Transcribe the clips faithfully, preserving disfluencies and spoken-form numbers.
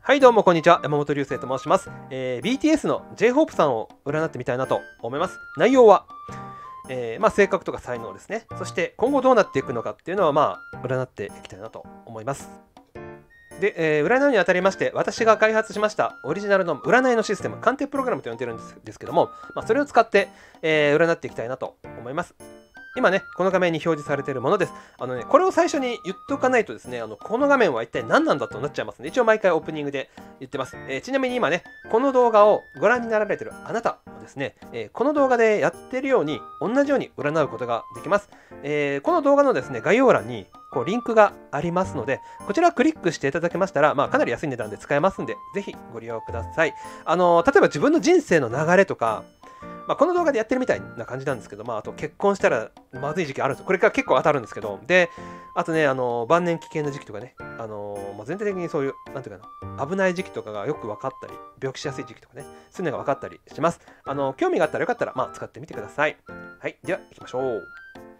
はいどうもこんにちは、山本流星と申します、えー、ビーティーエス の ジェイホープ さんを占ってみたいなと思います。内容は、えーまあ、性格とか才能ですね。そして今後どうなっていくのかっていうのはまあ占っていきたいなと思います。で、えー、占うにあたりまして私が開発しましたオリジナルの占いのシステム、鑑定プログラムと呼んでるんですですけども、まあ、それを使って、えー、占っていきたいなと思います。今ね、この画面に表示されているものです。あのね、これを最初に言っておかないとですね、あのこの画面は一体何なんだとなっちゃいますので、一応毎回オープニングで言ってます。えー、ちなみに今ね、この動画をご覧になられているあなたもですね、えー、この動画でやってるように、同じように占うことができます。えー、この動画のですね、概要欄にこうリンクがありますので、こちらをクリックしていただけましたら、まあ、かなり安い値段で使えますんで、ぜひご利用ください。あのー、例えば自分の人生の流れとか、まあ、この動画でやってるみたいな感じなんですけど、まあ、あと結婚したらまずい時期あるんですよ。これから結構当たるんですけど、で、あとね、あの晩年危険な時期とかね、あのまあ、全体的にそういう、なんていうかな、危ない時期とかがよく分かったり、病気しやすい時期とかね、そういうのが分かったりします。あの興味があったらよかったら、まあ、使ってみてください。はい、では、行きましょう。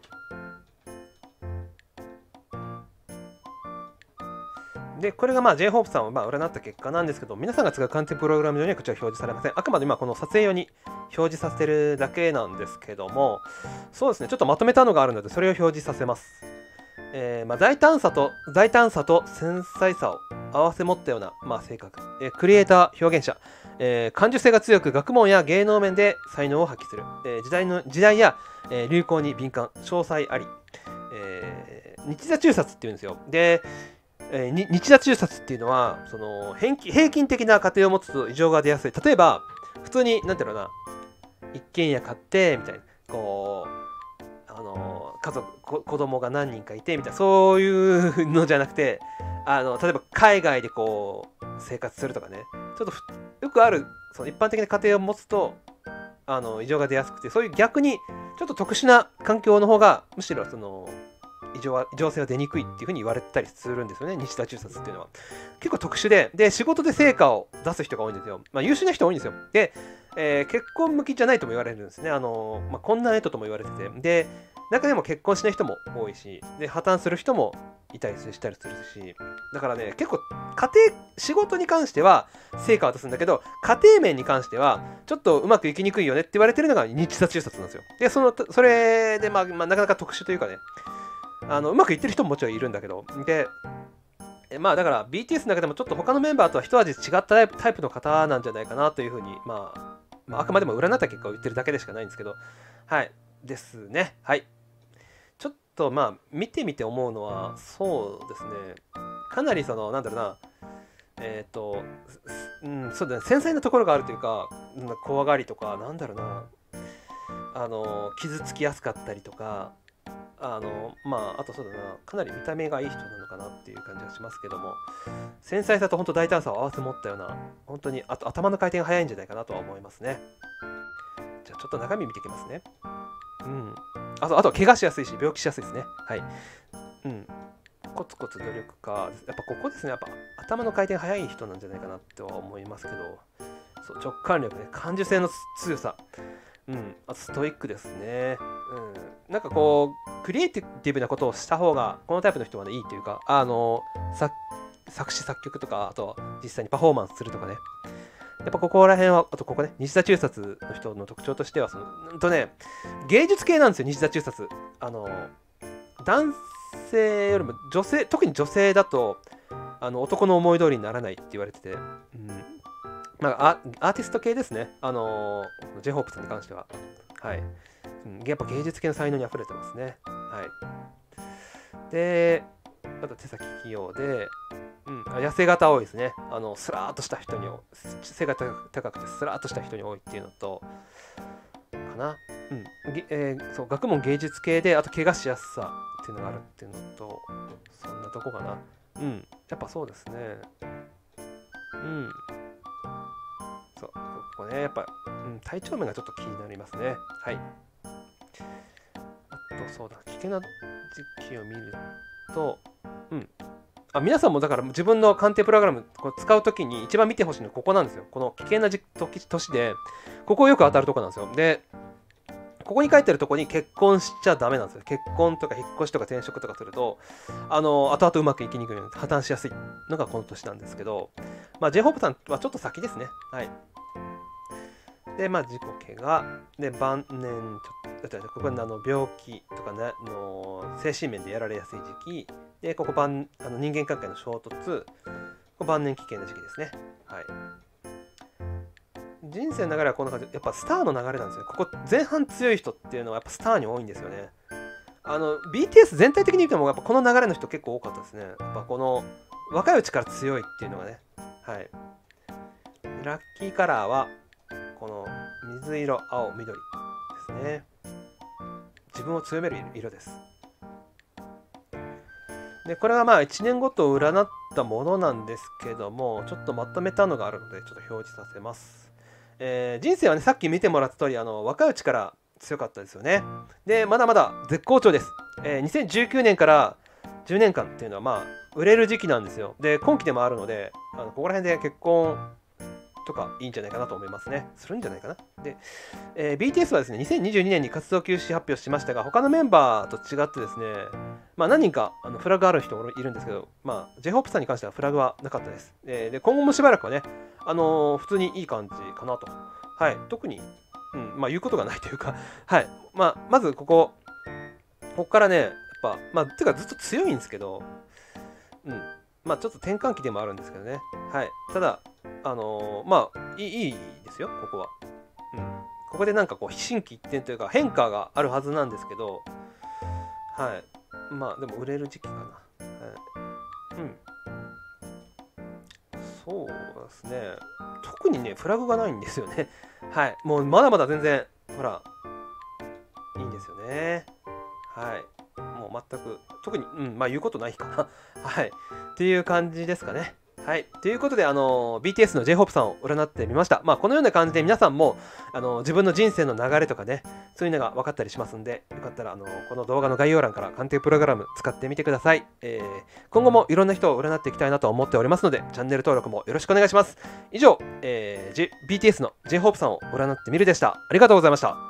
で、これがまあ ジェイホープ さんをまあ占った結果なんですけど、皆さんが使う鑑定プログラム上にはこちら表示されません。あくまで今この撮影用に表示させるだけなんですけども、そうですね、ちょっとまとめたのがあるので、それを表示させます。えーまあ、大胆さと、大胆さと繊細さを併せ持ったような、まあ、性格。えー、クリエイター、表現者。えー感受性が強く、学問や芸能面で才能を発揮する。えー時代の時代や、えー流行に敏感、詳細あり。えー日座中殺っていうんですよ。で、えーに日座中殺っていうのはその平均平均的な家庭を持つと異常が出やすい。例えば普通になんていうのかな、一軒家買ってみたいな、こうあの家族こ子供が何人かいてみたいな、そういうのじゃなくて、あの例えば海外でこう生活するとかね、ちょっとふよくあるその一般的な家庭を持つとあの異常が出やすくて、そういう逆にちょっと特殊な環境の方がむしろその異常は異常性は出にくいっていうふうに言われたりするんですよね。日座中殺っていうのは結構特殊で、で仕事で成果を出す人が多いんですよ。まあ、優秀な人多いんですよ。で、えー結婚向きじゃないとも言われるんですね。あのーまあ、困難エイトとも言われてて、で中でも結婚しない人も多いし、で破綻する人もいたりしたりするし、だからね、結構家庭仕事に関しては成果を出すんだけど、家庭面に関してはちょっとうまくいきにくいよねって言われてるのが日座中殺なんですよ。でそのそれで、まあまあ、なかなか特殊というかね、あのうまくいってる人ももちろんいるんだけど、でまあだから ビーティーエス の中でもちょっと他のメンバーとは一味違ったタイプタイプの方なんじゃないかなというふうに、まあ、まああくまでも占った結果を言ってるだけでしかないんですけど、はいですね。はい、ちょっとまあ見てみて思うのは、そうですね、かなりそのなんだろうな、えっ、ー、と、うん、そうだね、繊細なところがあるというか、怖がりとか、なんだろうな、あの傷つきやすかったりとか、あのまああとそうだな、かなり見た目がいい人なのかなっていう感じがしますけども、繊細さと本当大胆さを併せ持ったような、本当にあと頭の回転が早いんじゃないかなとは思いますね。じゃあちょっと中身見ていきますね。うん。あとあと怪我しやすいし病気しやすいですね。はい。うん。コツコツ努力家、やっぱここですね。やっぱ頭の回転早い人なんじゃないかなっては思いますけど、そう直感力ね、感受性の強さ。うん、あとストイックですね。うん、なんかこうクリエイティブなことをした方がこのタイプの人はねいいというか、あの作作詞作曲とか、あと実際にパフォーマンスするとかね、やっぱここら辺は、あとここね、日座中殺の人の特徴としてはそのうんとね、芸術系なんですよ。日座中殺、あの男性よりも女性、特に女性だとあの男の思い通りにならないって言われてて、うん、まあ、アーティスト系ですね、あのー、ジェイホープ さんに関しては。はい。うん、やっぱ芸術系の才能にあふれてますね。はい。で、あと手先器用で、うん、痩せ型多いですね。あの、スラーっとした人に、背が高くてスラーっとした人に多いっていうのと、かな。うん。えー、そう、学問芸術系で、あと怪我しやすさっていうのがあるっていうのと、そんなとこかな。うん。やっぱそうですね。うん。そう、ここね、やっぱ、うん、体調面がちょっと気になりますね。はい。あと、そうだ、危険な時期を見ると、うん。あ、皆さんもだから自分の鑑定プログラムこう使うときに一番見てほしいのはここなんですよ。この危険な時年で、ここよく当たるとこなんですよ。で、ここに書いてるとこに結婚しちゃダメなんですよ。結婚とか引っ越しとか転職とかすると、あの、後々うまくいきにくいように破綻しやすいのがこの年なんですけど、 まあ、ジェイホープ さんはちょっと先ですね。はい。で、まあ、自己怪我。で、晩年、ちょっと、ここにあの病気とかね、の精神面でやられやすい時期。で、ここ晩、あの人間関係の衝突。ここ晩年危険な時期ですね。はい。人生の流れはこんな感じで、やっぱスターの流れなんですよ。ここ前半強い人っていうのはやっぱスターに多いんですよね。あの ビーティーエス 全体的に見てもやっぱこの流れの人結構多かったですね。やっぱこの若いうちから強いっていうのがね。はい。ラッキーカラーはこの水色、青、緑ですね。自分を強める色です。で、これはまあいちねんごとを占ったものなんですけども、ちょっとまとめたのがあるのでちょっと表示させます。えー、人生はね、さっき見てもらった通り、あの若いうちから強かったですよね。で、まだまだ絶好調です。えー、にせんじゅうきゅうねんからじゅうねんかんっていうのはまあ売れる時期なんですよ。で、今期でもあるので、あのここら辺で結婚とかいいんじゃないかなと思いますね。するんじゃないかな。で、えー、ビーティーエス はですね、にせんにじゅうにねんに活動休止発表しましたが、他のメンバーと違ってですね、まあ何人かあのフラグある人もいるんですけど、まあ ジェイホープ さんに関してはフラグはなかったです。えー、で、今後もしばらくはね、あのー、普通にいい感じかなと。はい、特に、うん、まあ言うことがないというか、はい、まあまずここ、ここからね、やっぱ、まあ、てかずっと強いんですけど、うん、まあちょっと転換期でもあるんですけどね。はい、ただ、あのー、まあいい、いいですよ、ここは。うん、ここでなんかこう、心機一転というか、変化があるはずなんですけど、はい、まあでも売れる時期かな。はい、うん。そうですね。特にね、フラグがないんですよね。はい。もうまだまだ全然、ほら、いいんですよね。はい。もう全く、特に、うん、まあ言うことないかな。はい。っていう感じですかね。はい。ということで、あの、ビーティーエス の ジェイホープ さんを占ってみました。まあこのような感じで皆さんも、あの、自分の人生の流れとかね、そういうのが分かったりしますんで、よかったら、あの、この動画の概要欄から鑑定プログラム使ってみてください。えー、今後もいろんな人を占っていきたいなと思っておりますので、チャンネル登録もよろしくお願いします。以上、えー、ビーティーエス の ジェイホープ さんを占ってみるでした。ありがとうございました。